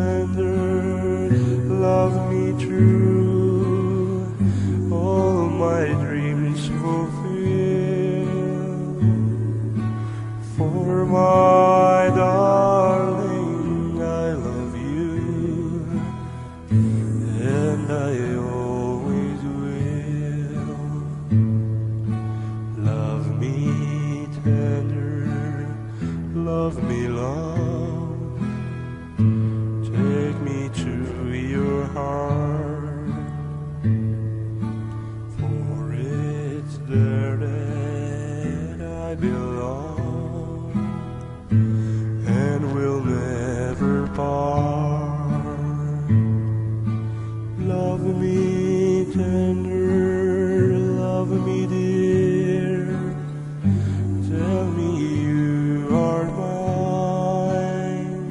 tender, love me true, all my dreams fulfill. For my darling, I love you, and I always will. Love me tender, love me long, take me to your heart, for it's there that I belong, and will never part. Love me tender, love me dear, tell me you are mine.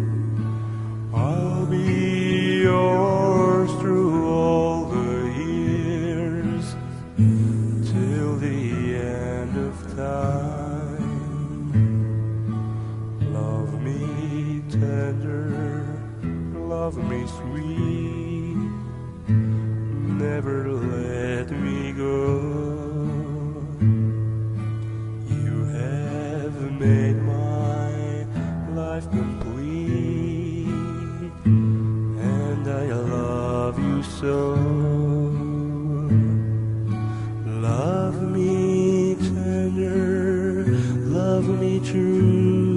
I'll be yours through all the years, till the end of time. Love me tender, love me sweet, never let me go. You have made my life complete, and I love you so. Love me tender, love me true,